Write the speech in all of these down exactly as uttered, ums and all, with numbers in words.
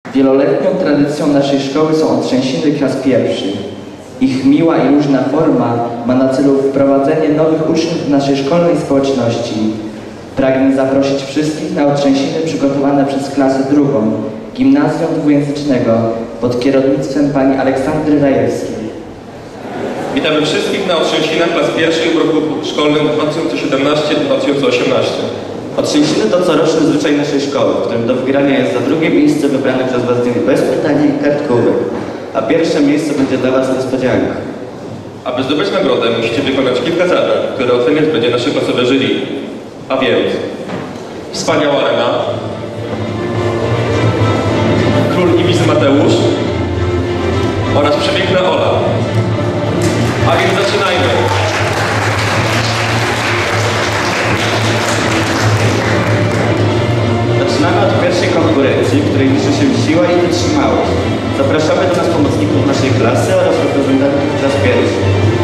Wieloletnią tradycją naszej szkoły są otrzęsiny klas pierwszych. Ich miła i luźna forma ma na celu wprowadzenie nowych uczniów do naszej szkolnej społeczności. Pragnę zaprosić wszystkich na otrzęsiny przygotowane przez klasę drugą Gimnazjum Dwujęzycznego pod kierownictwem pani Aleksandry Rajewskiej. Witamy wszystkich na otrzęsinach klas pierwszych w roku szkolnym dwa tysiące siedemnastym dwa tysiące osiemnastym. Otrzęsiny to coroczny zwyczaj naszej szkoły, w którym do wygrania jest za drugie miejsce wybrane przez was dzień bez pytania i kartkówek, a pierwsze miejsce będzie dla was niespodzianka. Aby zdobyć nagrodę, musicie wykonać kilka zadań, które oceniać będzie nasze klasowe jury. A więc wspaniała Lena, król i wizy Mateusz oraz przepiękna Ola. A więc zaczynajmy! Zaczynamy od pierwszej konkurencji, w której liczy się siła i wytrzymałość. Zapraszamy do nas pomocników naszej klasy oraz reprezentantów klas pierwszych.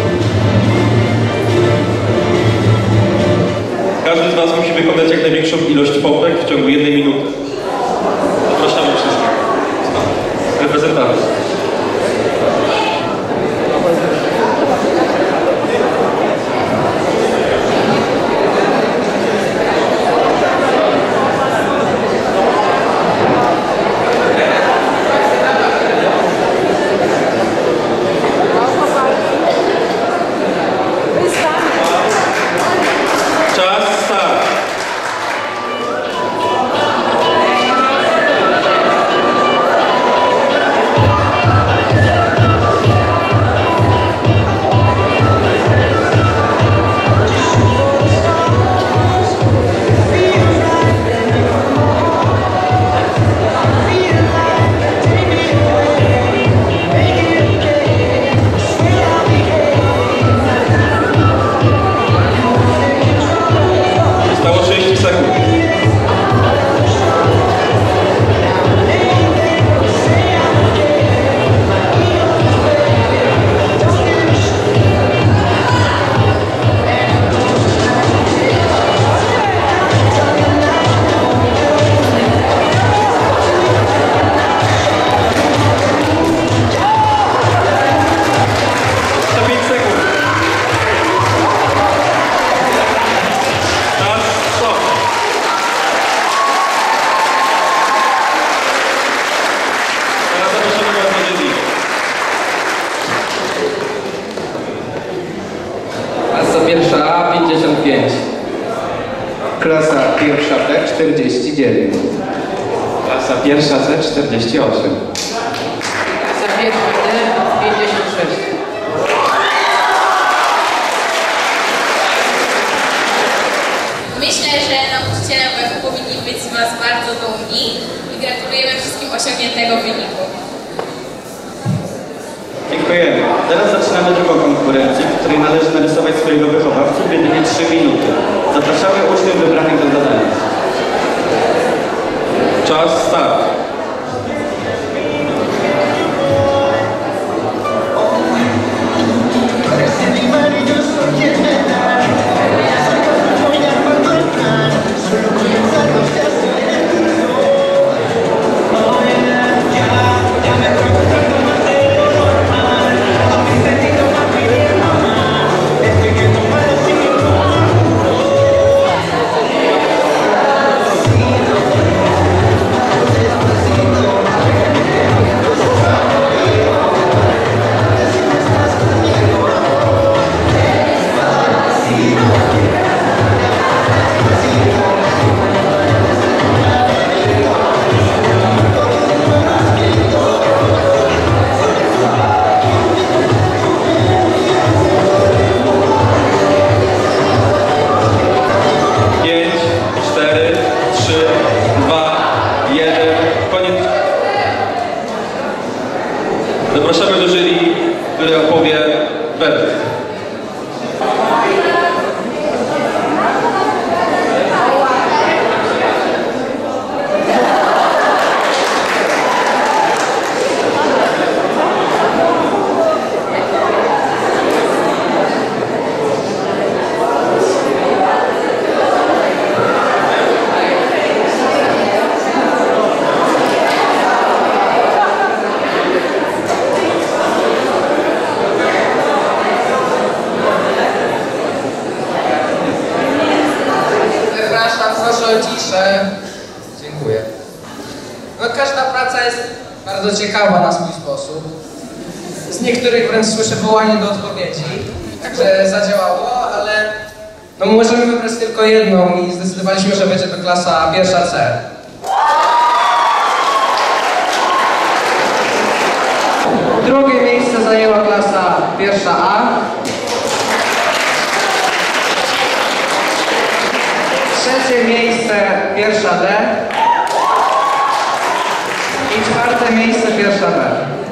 Każdy z was musi wykonać jak największą ilość popek w ciągu jednej minuty. Zapraszamy wszystkich. Reprezentantów. Klasa pierwsza B czterdzieści dziewięć. Klasa pierwsza C czterdzieści osiem. Klasa pierwsza D pięćdziesiąt sześć. Myślę, że nauczyciele W F powinni być z was bardzo dumni i gratulujemy wszystkim osiągniętego wyniku. Dziękujemy. Teraz zaczynamy drugą konkurencję, w której należy narysować swojego wychowawcę w jedynie trzy minuty. Zapraszamy uczniów wybranych do zadania. Czas start. Zapraszamy do jury, które opowie werdykt. ta praca jest bardzo ciekawa na swój sposób. Z niektórych wręcz słyszę wołanie do odpowiedzi, także zadziałało, ale no możemy wybrać tylko jedną i zdecydowaliśmy, że będzie to klasa pierwsza C. Drugie miejsce zajęła klasa pierwsza A. Trzecie miejsce pierwsza D. I czwarte miejsce pierwsza B.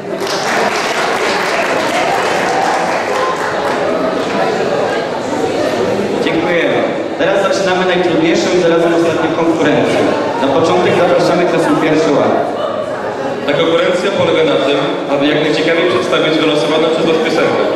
Dziękujemy. Teraz zaczynamy najtrudniejszą i zarazem ostatnią konkurencję. Na początek zapraszamy klasę pierwszą A. Ta konkurencja polega na tym, aby jak najciekawiej przedstawić wylosowaną przez Was piosenkę.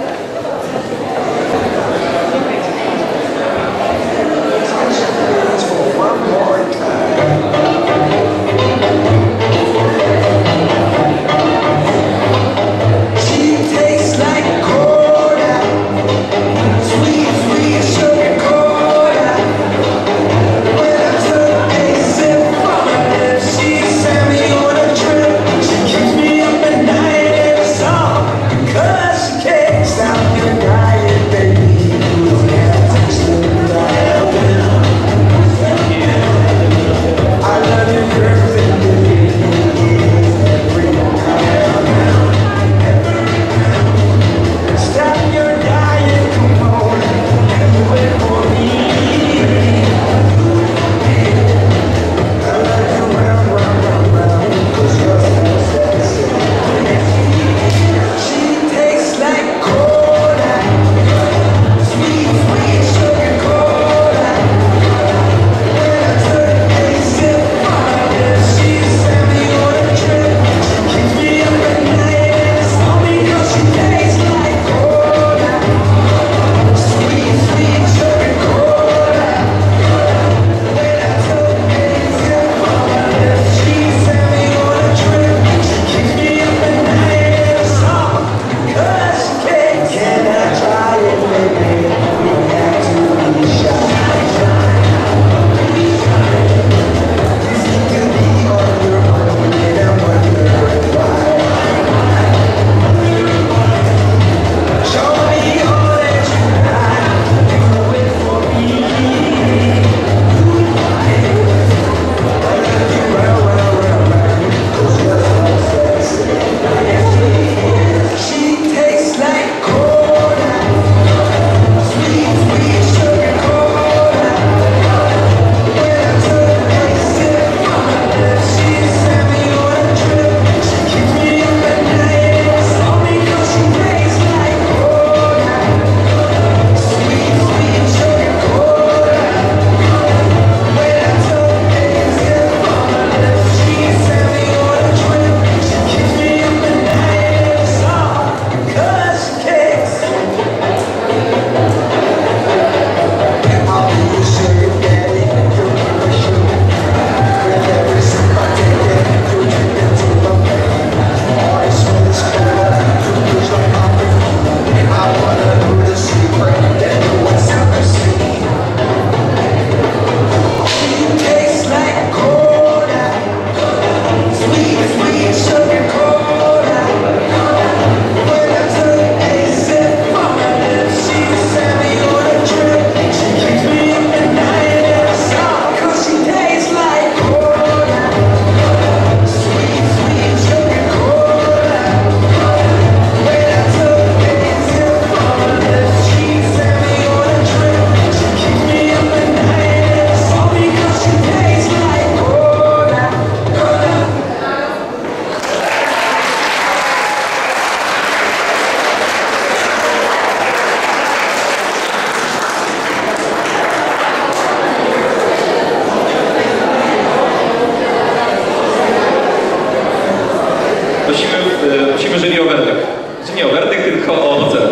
Prosimy jury o werdykt. Czy nie o werdykt, tylko o ocenę.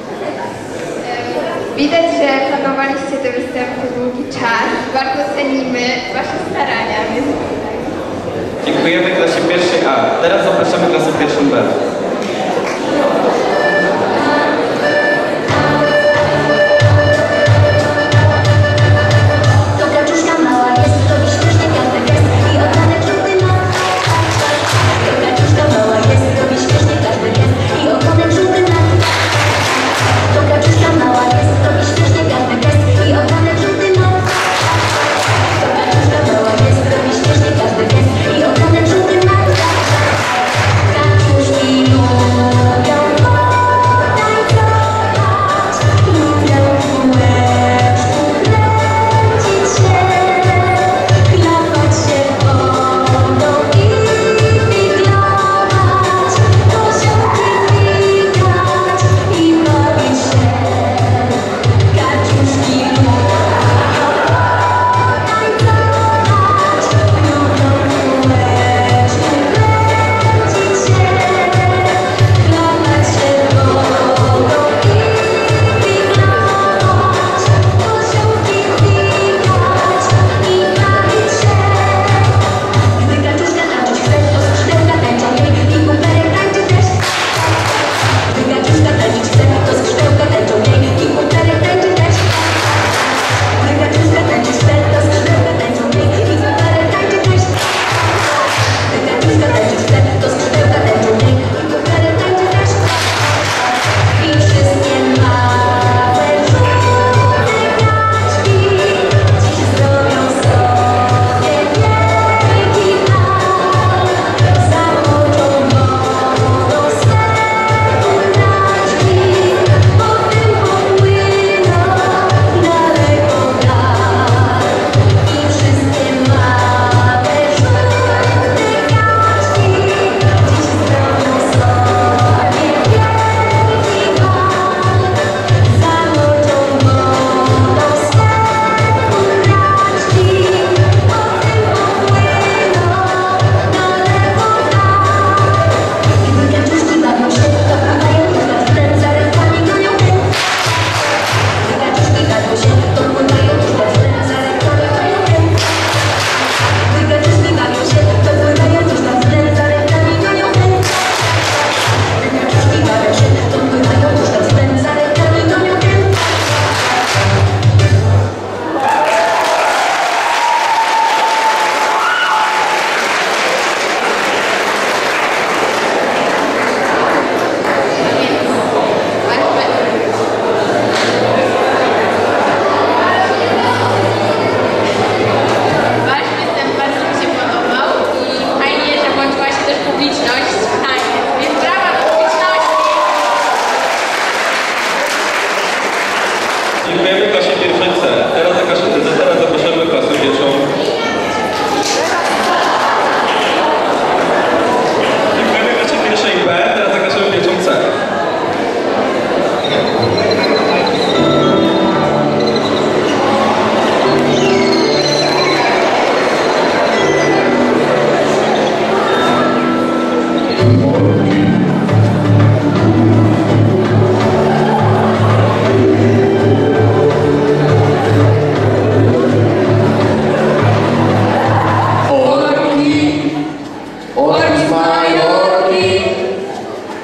Widać, że planowaliście te występy długi czas. Bardzo cenimy Wasze starania. Więc... Dziękujemy klasie pierwszej A. Teraz zapraszamy klasę pierwszą B. To kaczuszka mała jest, robi śmieszny piątek jest i oddane trudny ma.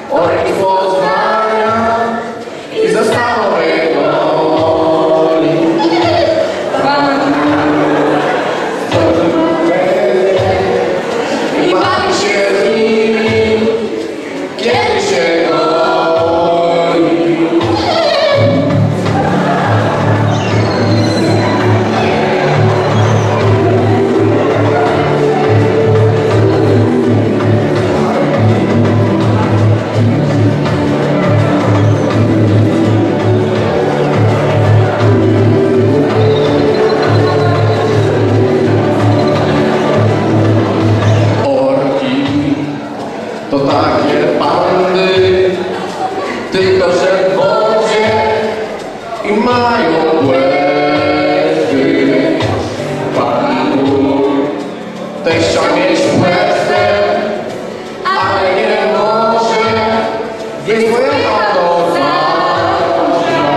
orki z Poznania i ze Stalowej Woli. I bawi się z nimi, kiedy się goni. To takie pandy, tylko że w wodzie i mają błędy. Pan Bóg teścia mieć błędy, ale nie może, więc pojechał do Zabrza.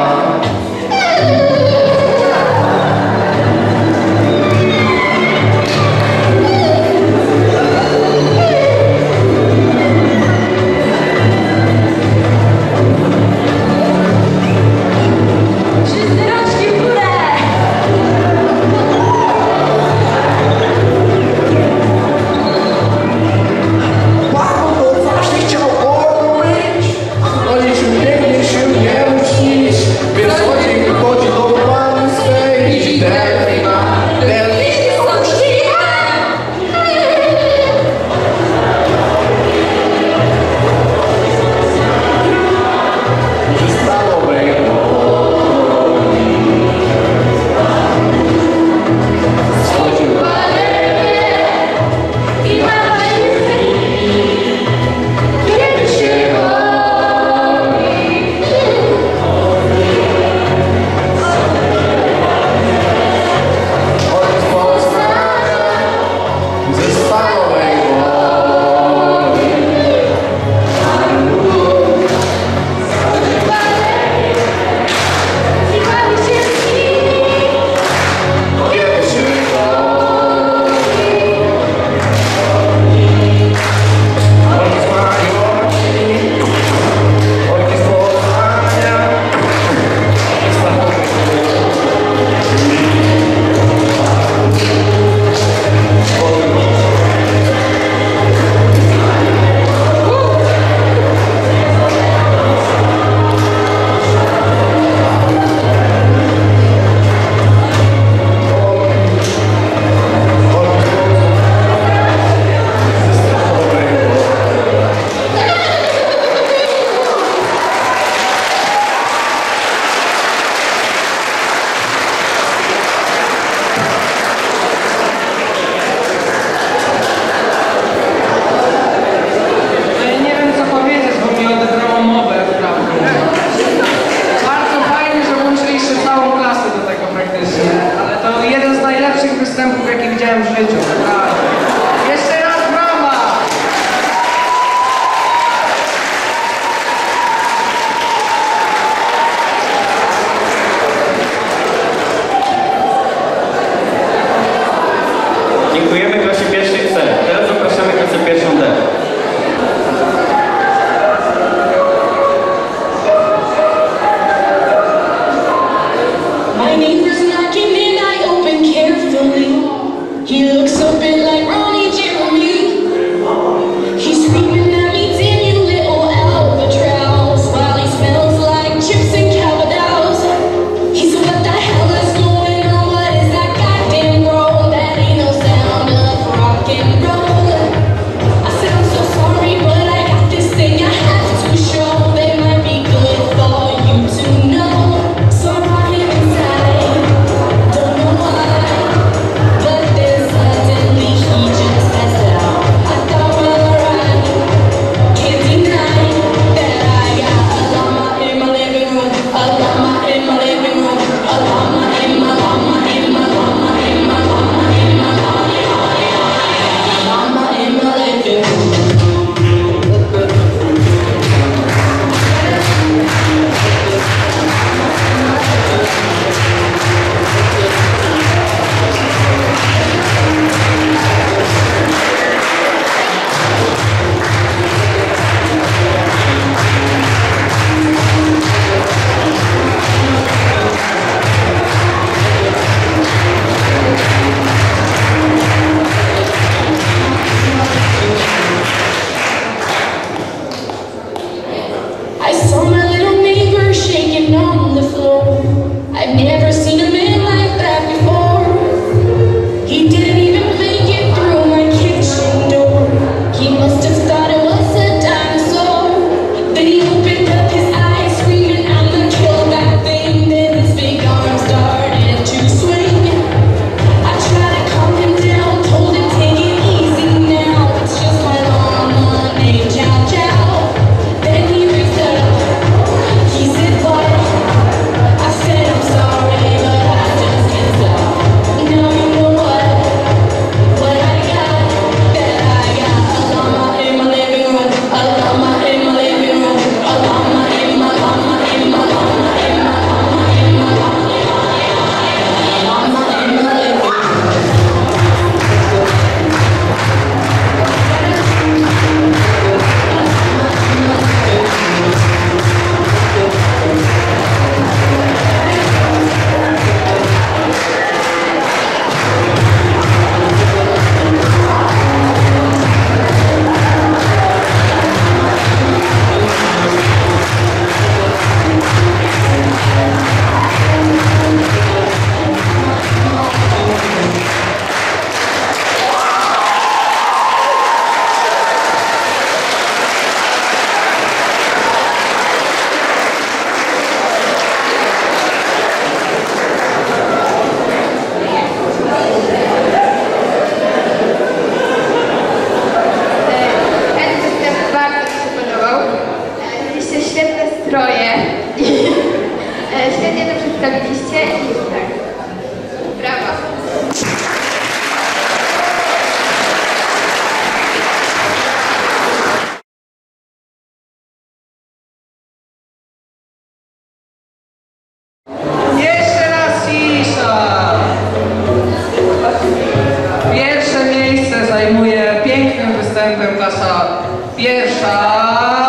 klasa pierwsza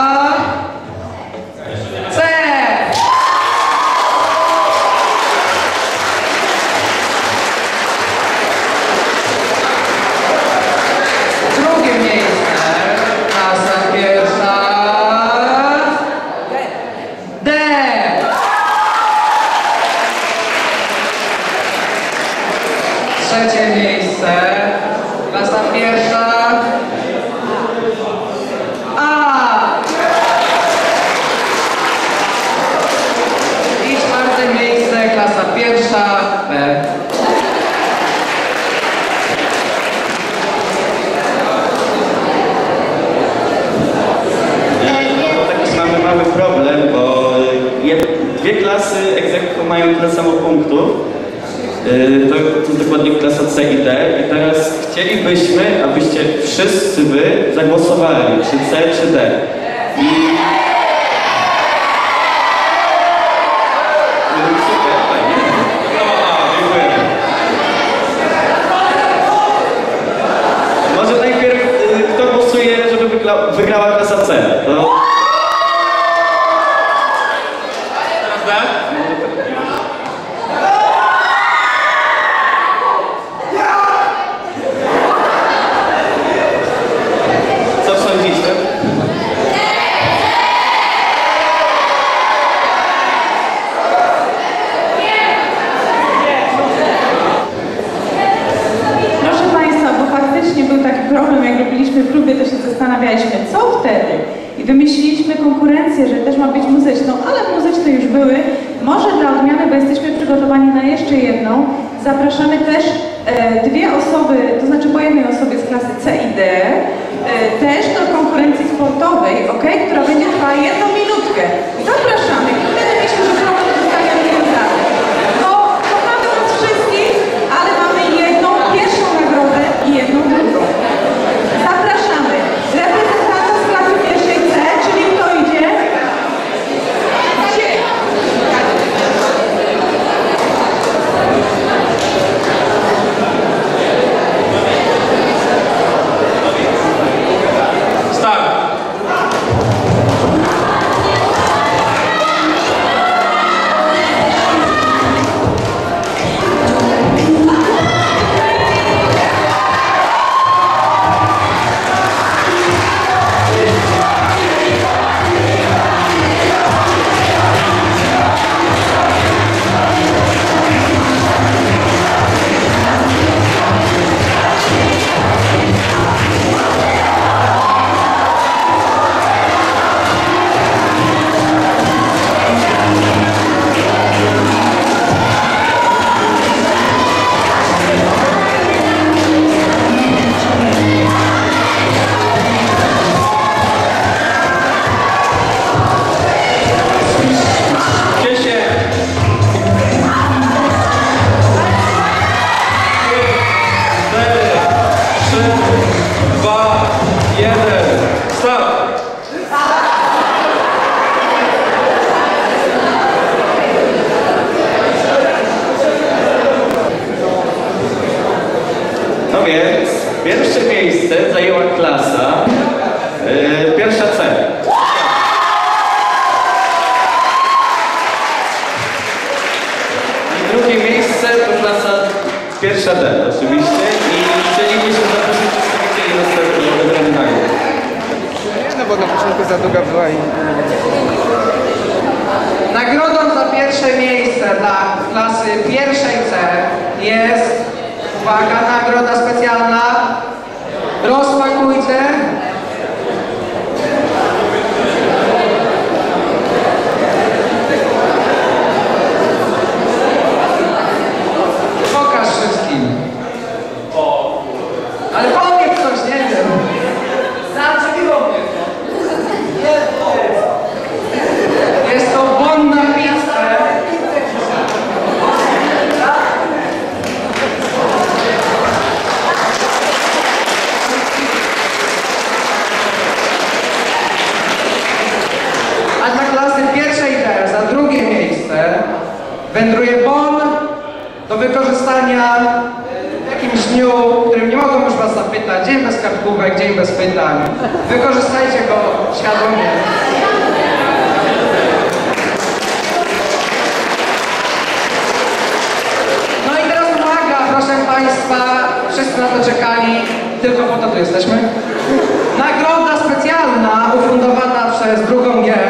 C. Drugie miejsce, klasa pierwsza D. Trzecie miejsce, klasa pierwsza A. I czwarte miejsce, klasa pierwsza B. Taki mamy mały problem, bo jed, dwie klasy egzekwo mają tyle samo punktów. Yy, to, to jest dokładnie klasa C i D. I teraz chcielibyśmy, abyście wszyscy wy zagłosowali, czy C, czy D. I... Super, fajnie. A, dziękuję. Może najpierw yy, kto głosuje, żeby wygra, wygrała klasa C? To... Co sądzicie? Proszę Państwa, bo faktycznie był taki problem, jak robiliśmy w klubie, to się zastanawialiśmy, co wtedy? I wymyśliliśmy konkurencję, że też ma być muzyczną, ale muzyczne już były. Może dla odmiany, bo jesteśmy przygotowani na jeszcze jedną, zapraszamy też e, dwie osoby, to znaczy po jednej osobie z klasy C i D, e, też do konkurencji sportowej, ok, która będzie trwała jedną minutkę. Zapraszamy i wtedy myślę, że problem zostanie rozwiązany. Bo kochamy Was wszystkich, ale mamy jedną pierwszą nagrodę i jedną drugą. Zapraszamy reprezentanta z klasy pierwszej C, czyli kto idzie? Gdzie? Start! No więc pierwsze miejsce zajęła klasa yy, pierwsza C. I drugie miejsce to klasa pierwsza D oczywiście i chcielibyśmy zaprosić przedstawicieli następnych do wybrania nagród. No bo na początku za długa była i... Nagrodą za pierwsze miejsce dla klasy pierwszej C jest, uwaga, nagroda specjalna. Rozpakujcie. Pokaż wszystkim. Ale powiedz coś, nie wiem. Zaczęło mnie to. Jest to bon na pizzę. A dla klasy pierwszej D za drugie miejsce wędruje bon do wykorzystania w jakimś dniu, w którym nie mogą już was zapytać, dzień bez kartkówek, dzień bez pytań. Wykorzystajcie go świadomie. No i teraz uwaga, proszę Państwa, wszyscy na to czekali, tylko po to tu jesteśmy. Nagroda specjalna ufundowana przez drugą G.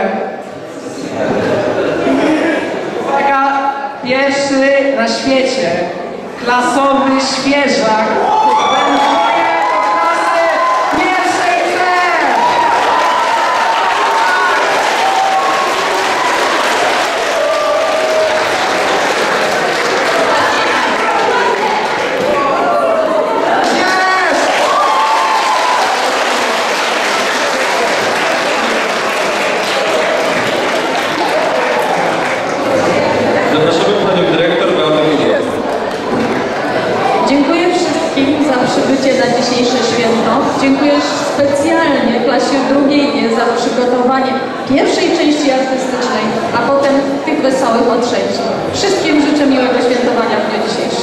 Uwaga, pierwszy na świecie klasowy świeżak wędruje do klasy pierwszej C. Zapraszamy panią dyrektor Beatę Kubiak. Dziękuję wszystkim za przybycie na dzisiejsze święto. Dziękuję specjalnie klasie drugiej G za przygotowanie pierwszej części artystycznej, a potem tych wesołych o trzeciej. Wszystkim życzę miłego świętowania w dniu dzisiejszym.